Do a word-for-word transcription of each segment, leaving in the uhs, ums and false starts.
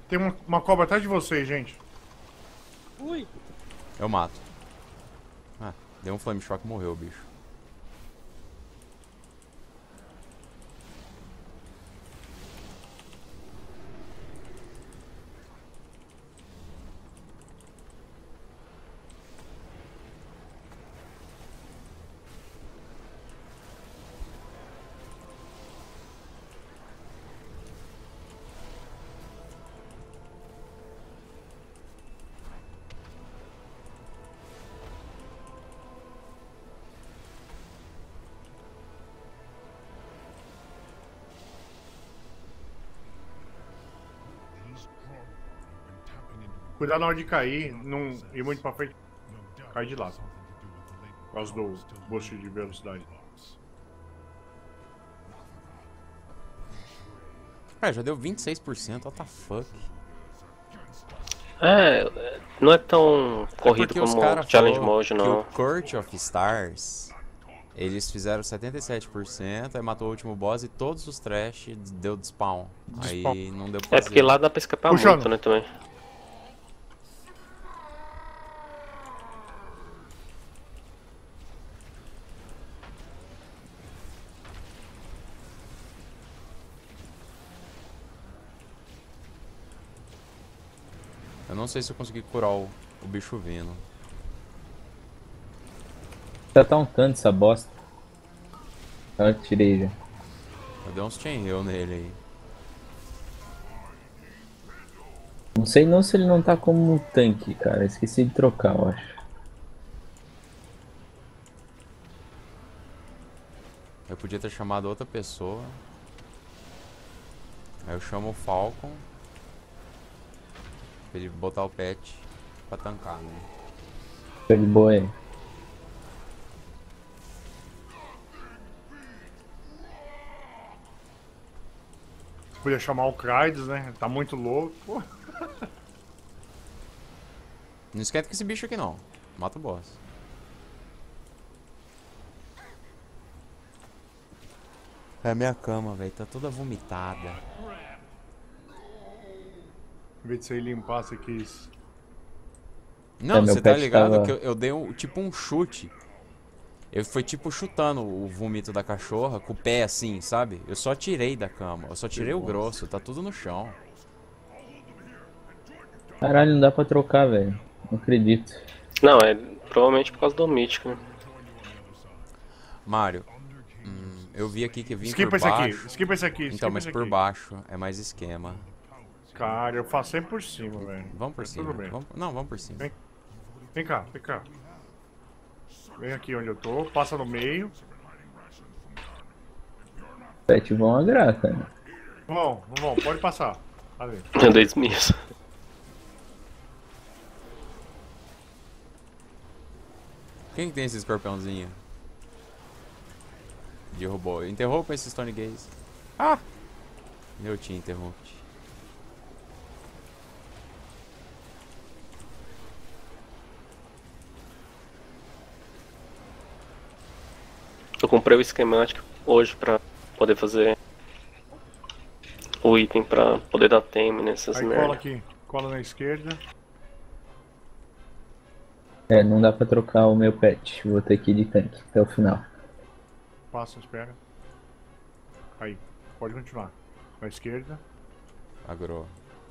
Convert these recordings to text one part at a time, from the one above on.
Tem uma, uma cobra atrás de vocês, gente. Ui. Eu mato. Ah, deu um flame shock e morreu o bicho. Cuidado na hora de cair, não ir muito pra frente. Cai de lado. Por causa do boost de velocidade. Cara, já deu vinte e seis por cento, what the fuck? É, não é tão É corrido porque os como caras o Challenge falou Mode, que não. o Court of Stars, eles fizeram setenta e sete por cento, aí matou o último boss e todos os trash deu despawn. Despawn. Aí não deu pra É fazer. porque lá dá pra escapar Puxando. muito, né, também. Eu não sei se eu consegui curar o, o bicho vindo. Tá tauntando essa bosta. Eu tirei já. Eu dei uns chain heal nele aí. Não sei não se ele não tá como um tanque, cara. Esqueci de trocar, eu acho. Eu podia ter chamado outra pessoa. Aí eu chamo o Falcon. Pra ele botar o pet pra tancar, né? Tô de boa aí. Podia chamar o Krydos, né? Tá muito louco. Não esquenta com esse bicho aqui não. Mata o boss. É a minha cama, velho. Tá toda vomitada. Em vez de você limpar, você quis. Não, É, meu você tá pet ligado tava- que eu, eu dei um, tipo um chute. Eu fui tipo chutando o vômito da cachorra com o pé assim, sabe? Eu só tirei da cama. Eu só tirei o grosso. Tá tudo no chão. Caralho, não dá pra trocar, velho. Não acredito. Não, é provavelmente por causa do mítico, né? Mário, hum, eu vi aqui que vim Skipa por esse aqui, baixo. skipa esse aqui. Então, skipa mas esse por aqui. baixo é mais esquema. Cara, eu faço sempre por cima, velho. Vamos por Mas cima. Tudo bem. Vamos- não, vamos por cima. Vem. Vem cá, vem cá. Vem aqui onde eu tô, passa no meio. Pet vão a graça, né? Vão, vão, pode passar. Ali. É dois mil. Quem que tem esse escorpiãozinho? Derrubou. Interrompa esse Stone Gaze. Ah! Eu te interrompi. Eu comprei o esquemático hoje pra poder fazer o item pra poder dar tame nessas Aí cola merda. aqui, cola na esquerda. É, não dá pra trocar o meu pet. Vou ter que ir de tanque até o final. Passa, espera. Aí, pode continuar. Na esquerda. Agro.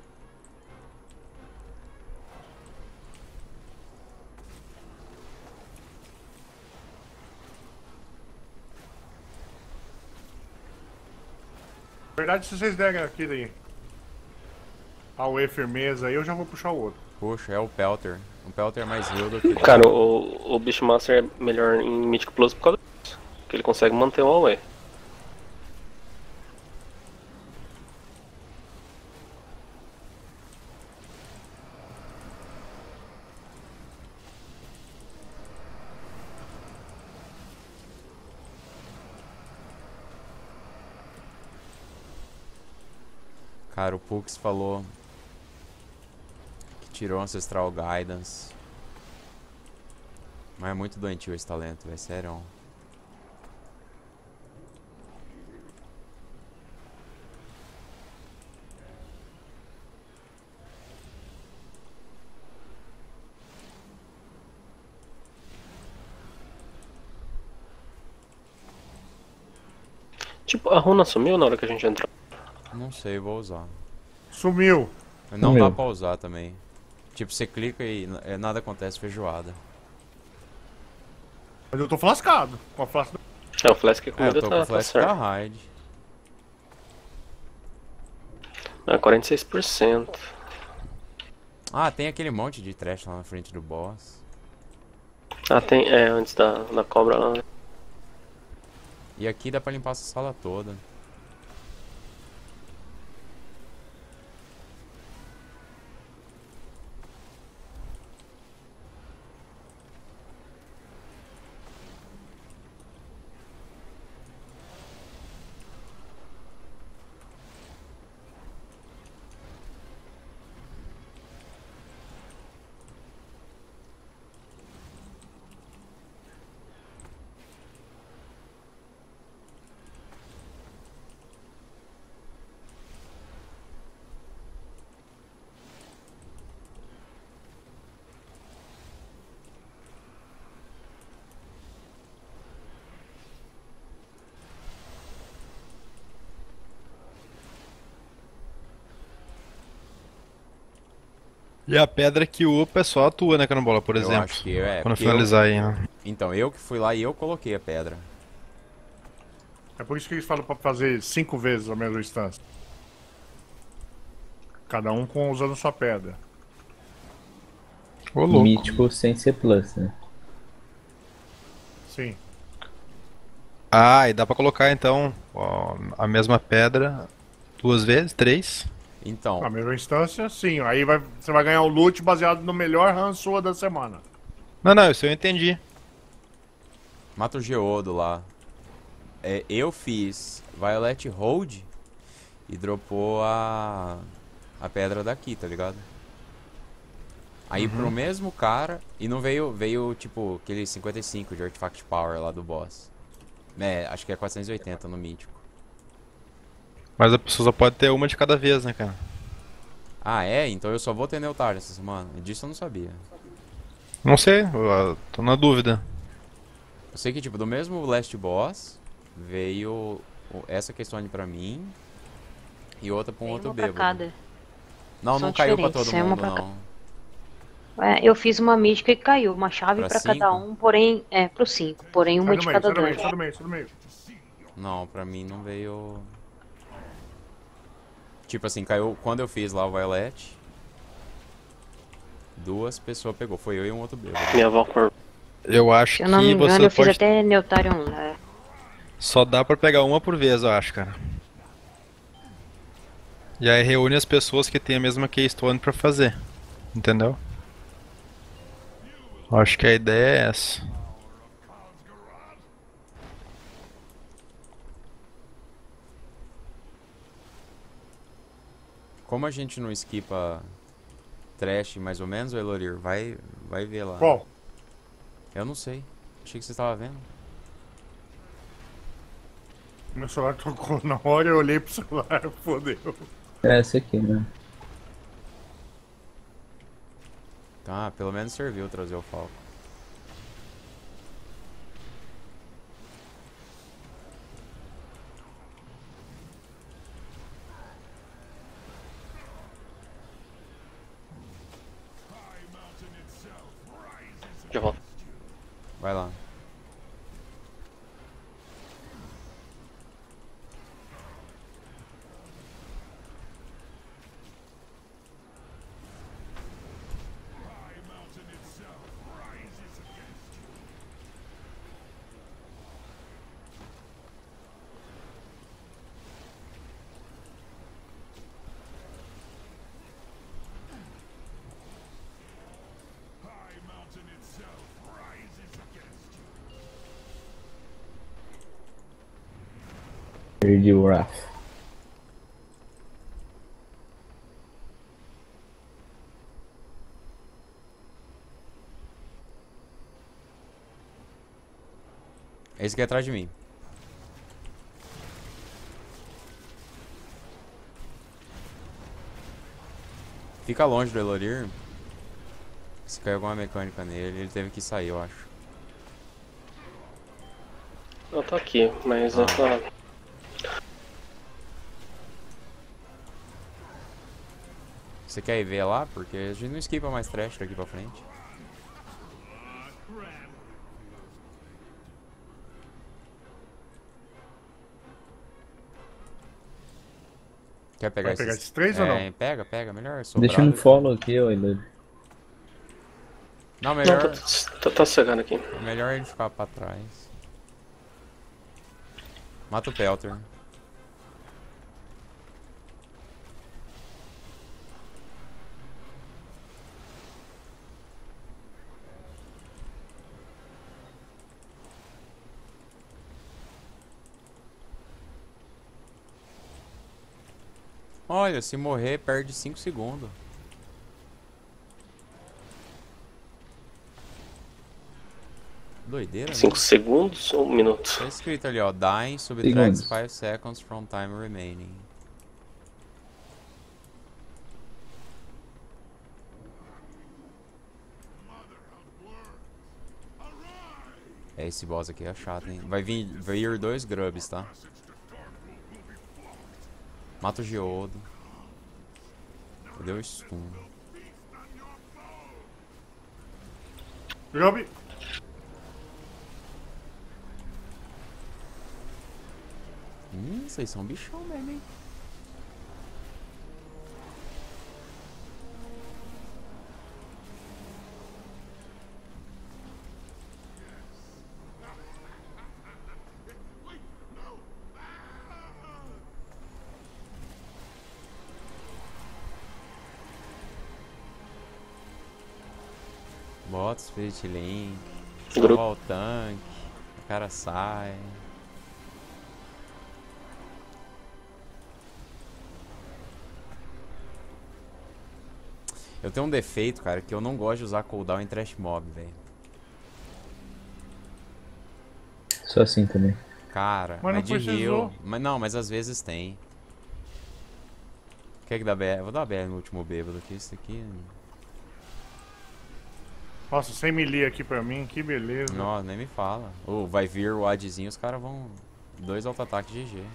Na verdade, se vocês derem aqui daí. A U E firmeza aí, eu já vou puxar o outro. Puxa, é o Pelter. O Pelter é mais heal do que... Cara, o, o Bicho Master é melhor em Mythic Plus por causa disso. Que ele consegue manter o A W E. Cara, o Pux falou que tirou Ancestral Guidance. Mas é muito doentio esse talento, velho. Sério. Tipo, a runa sumiu na hora que a gente entrou. Não sei, vou usar. Sumiu. Não Sumiu. dá pra usar também. Tipo, você clica e n- é, nada acontece, feijoada. Mas eu tô flascado. Com a flasca... É, o Flask É, comida eu tô tá, com o tá flash certo. da raid. É, quarenta e seis por cento. Ah, tem aquele monte de trash lá na frente do boss. Ah, tem. É, antes da, da cobra lá. Né? E aqui dá pra limpar essa sala toda. E a pedra que upa é só a tua, né, Carambola, por Eu exemplo. acho que é. Quando porque eu- finalizar aí, né? Então, eu que fui lá e eu coloquei a pedra. É por isso que eles falam pra fazer cinco vezes a mesma instância. Cada um com usando sua pedra. Ô, louco. Mítico sem ser plus, né? Sim. Ah, e dá pra colocar então ó, a mesma pedra duas vezes, três. Então, A mesma instância, sim. Aí vai, você vai ganhar o loot baseado no melhor run sua da semana. Não, não, isso eu entendi. mata o Geodo lá. É, eu fiz Violet Hold e dropou a a pedra daqui, tá ligado? Aí pro mesmo cara, e não veio, veio tipo aquele cinquenta e cinco de Artifact Power lá do boss. É, acho que é quatrocentos e oitenta no mítico. Mas a pessoa só pode ter uma de cada vez, né, cara? Ah, é? Então eu só vou ter Neutar essa semana. Disso eu não sabia. Não sei, eu tô na dúvida. Eu sei que, tipo, do mesmo Last Boss veio o- essa questão pra mim e outra pra um Tem outro uma pra bêbado. cada. Não, São não caiu pra diferentes, todo é uma mundo, pra não. É, eu fiz uma mítica e caiu, uma chave Pra pra cada cinco? um, porém, é, pro cinco, porém uma Sai de do meio, cada sai do meio, dano. sai do meio, sai do meio. Não, pra mim não veio. Tipo assim, caiu quando eu fiz lá o Violet. Duas pessoas pegou, foi eu e um outro bêbado. Minha avó por. Eu acho Se eu não me que engano, você eu fiz pode. até Neutarion, né? Só dá pra pegar uma por vez, eu acho, cara. E aí reúne as pessoas que têm a mesma Keystone pra fazer. Entendeu? Eu acho que a ideia é essa. Como a gente não esquipa trash mais ou menos, o Elorir, vai, vai ver lá. Qual? Eu não sei. Achei que você estava vendo. Meu celular tocou na hora, eu olhei pro celular, fodeu. É essa aqui, né? Tá, pelo menos serviu trazer o Falco. Já volto. Vai lá. Perdi o Wrath. Esse aqui é atrás de mim. Fica longe do Elorir. Se caiu alguma mecânica nele, ele teve que sair, eu acho. Eu tô aqui, mas Ah. eu tô. Você quer ir ver lá? Porque a gente não esquipa mais trash daqui pra frente. Quer pegar, Vai pegar esses... esses três ou É, não? pega, pega. Melhor Deixa no sobrado. follow aqui, ô Elud. Não, Não, melhor, tá, tá, tá cegando aqui. melhor ele ficar pra trás. Mata o Pelter. Olha, se morrer, perde cinco segundos. Doideira, né? cinco segundos ou um minuto? Tá escrito ali, ó. Dying subtracts Segundos. five seconds from time remaining. É, esse boss aqui é chato, hein? Vai vir, vir dois grubs, tá? Mata o Geodo. Deu o stun. Job. Hum, vocês são bichão mesmo, hein? Bota o Spirit Link. Grupo. Salva o tanque. O cara sai. Eu tenho um defeito, cara, que eu não gosto de usar cooldown em trash mob, velho. Só assim também. Cara, Mas não é de precisou. heal. Mas não, mas às vezes tem. Quer que dá B R? Vou dar B R no último bêbado aqui, isso aqui. Nossa, sem melee aqui pra mim, que beleza. Nossa, nem me fala. Ou vai vir o adzinho, os caras vão. Dois auto-ataques G G.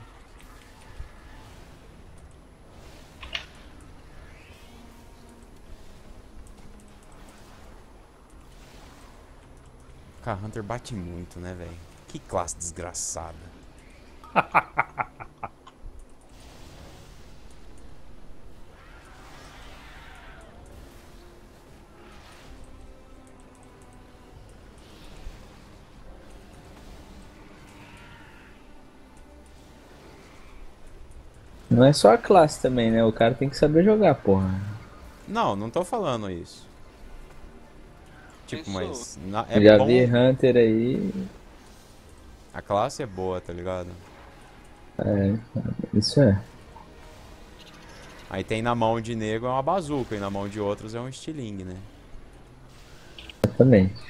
Cara, Hunter bate muito, né, velho? Que classe desgraçada. Não é só a classe também, né? O cara tem que saber jogar, porra. Não, não tô falando isso. Tipo, Isso. mas. na- Eu é já bom. vi Hunter aí. A classe é boa, tá ligado? É, isso é. Aí tem na mão de nego é uma bazuca e na mão de outros é um estilingue, né? Exatamente.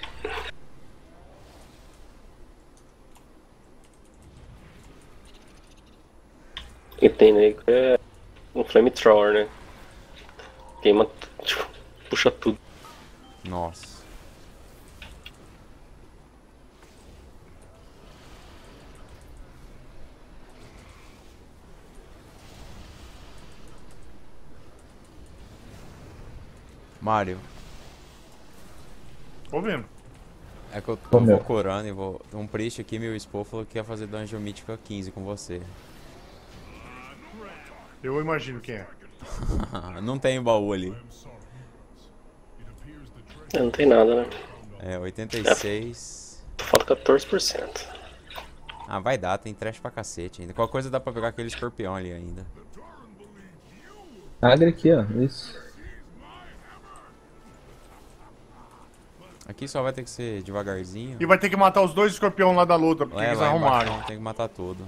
E tem nego que é um flamethrower, né? Queima, tipo, puxa tudo. Nossa. Mário, Tô vendo. é que eu, Ô, eu meu. vou curando e vou. Um priest aqui, meu Expo, falou que ia fazer Dungeon Mítica quinze com você. Eu imagino quem é. Não tem baú ali. É, não tem nada, né? É, oitenta e seis. Falta quatorze por cento. Ah, vai dar, tem trash pra cacete ainda. Qualquer coisa dá pra pegar aquele escorpião ali ainda. Agra aqui, ó. Isso. Aqui só vai ter que ser devagarzinho. E vai ter que matar os dois escorpião lá da luta, porque É, eles lá arrumaram. embaixo tem que matar tudo.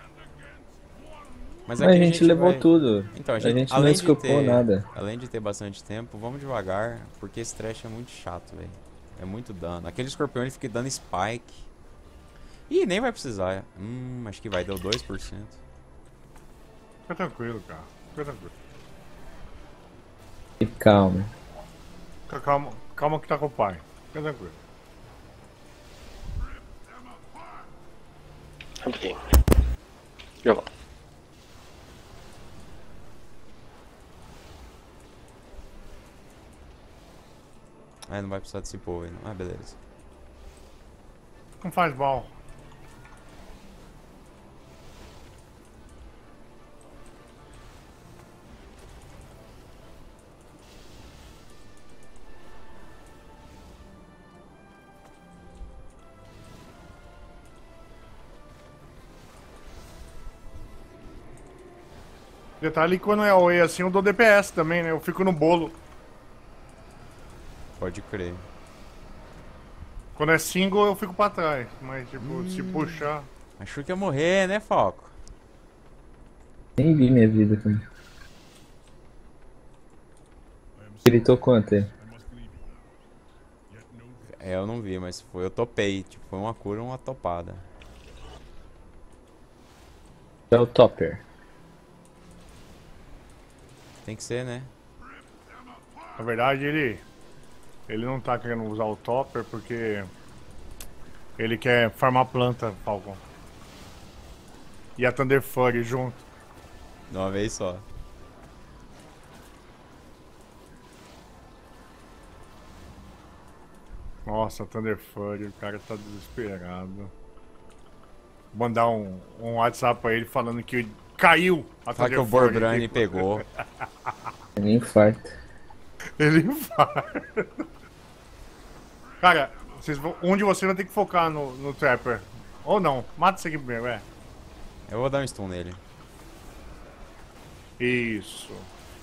Mas Mas aqui a gente levou vai- tudo. Então, a A gente, gente não além de escopou ter, nada. Além de ter bastante tempo, vamos devagar, porque esse trash é muito chato, velho. É muito dano. Aquele escorpião ele fica dando spike. Ih, nem vai precisar. Hum, acho que vai, deu dois por cento. Fica tranquilo, cara. Fica tranquilo. E calma. Fica calma, calma que tá com o pai. Fica tranquilo. Rapidinho. Já volto. Ah, não vai precisar desse povo aí, não. Ah, beleza. Não faz mal. Detalhe que quando é away assim eu dou D P S também, né? Eu fico no bolo. Pode crer. Quando é single eu fico pra trás. Mas tipo, Hum. se puxar. Achou que ia morrer, né, Foco? Nem vi minha vida, cara. Gritou quanto aí? É, eu não vi, mas foi, eu topei. Tipo, foi uma cura, uma topada. É o Topper. Tem que ser, né? Na verdade ele. Ele não tá querendo usar o topper porque. Ele quer farmar planta, Falcon. E a Thunder Fury junto. De uma vez só. Nossa, Thunder Fury, o cara tá desesperado. Vou mandar um, um WhatsApp pra ele falando que caiu a Fala que Thunder o Fury Borbrani aqui. pegou. Nem infarto. Ele infarta. Cara, vocês vão, um de vocês vai ter que focar no, no Trapper. Ou não, mata esse aqui primeiro, é. Eu vou dar um stun nele. Isso.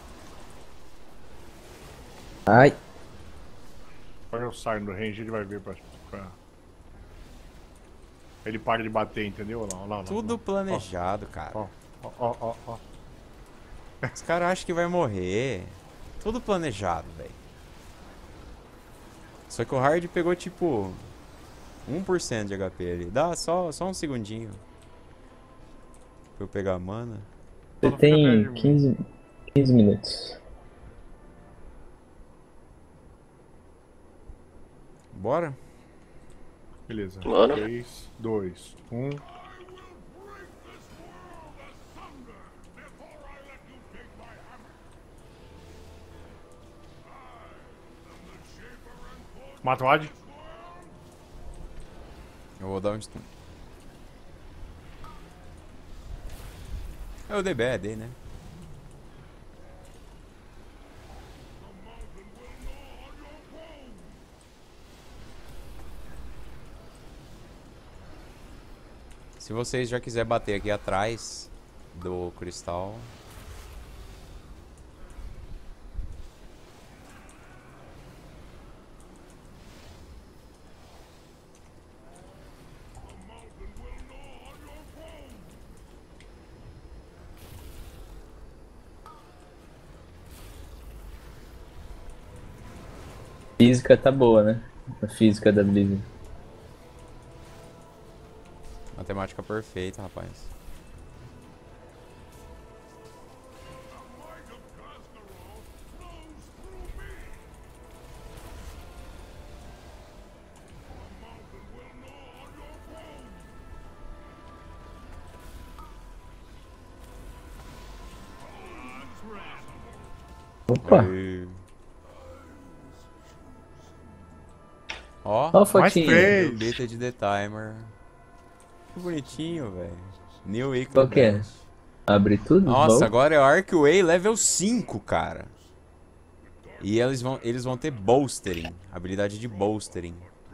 Ai. Quando eu saio do range, ele vai vir pra, pra... Ele para de bater, entendeu? Olha lá, olha lá, olha lá. Tudo planejado, cara. Ó, ó, ó, ó, ó. Os caras acham que vai morrer. Tudo planejado, velho. Só que o Hard pegou tipo um por cento de H P ali. Dá só, só um segundinho. Pra eu pegar a mana. Você tem quinze, quinze minutos. Bora? Beleza. Bora. três, dois, um. Mata o Ad. Eu vou dar um stun. Eu dei B, dei, né? Se vocês já quiserem bater aqui atrás do cristal. Física tá boa, né? A física da Blizzard. Matemática perfeita, rapaz. Opa! Aê. Ó, Ó a Mais fotinha. três. beta de The Timer. Que bonitinho, velho. New Weekly Qual que é? Badge. Abre tudo? Nossa, Bom? agora é o Arcway level cinco, cara. E eles vão, eles vão ter bolstering. Habilidade de bolstering.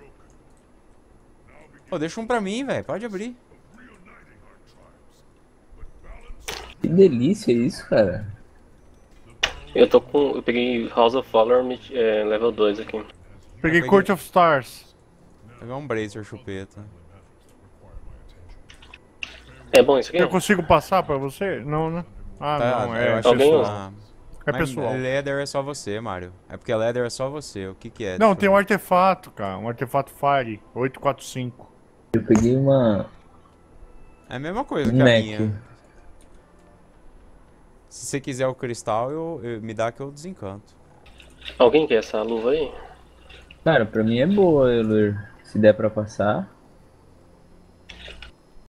Pô, deixa um pra mim, velho. Pode abrir. Que delícia isso, cara. Eu tô com. Eu peguei House of Valor é, level dois aqui. Peguei peguei. Court of Stars. Vou pegar um Bracer chupeta. É bom isso aqui? Eu consigo passar pra você? Não, né? Ah, Tá, não, eu é acho Alguém pessoal. usa? Ah, É mas pessoal. Leather é só você, Mario. É porque Leather é só você. O que que é? Não, Deixa tem eu um ver. artefato, cara. Um artefato Fire. oito quatro cinco. Eu peguei uma. É a mesma coisa Um que a Mac. minha. Se você quiser o cristal, eu, eu- me dá que eu desencanto. Alguém quer essa luva aí? Cara, pra mim é boa, Euler. Se der pra passar.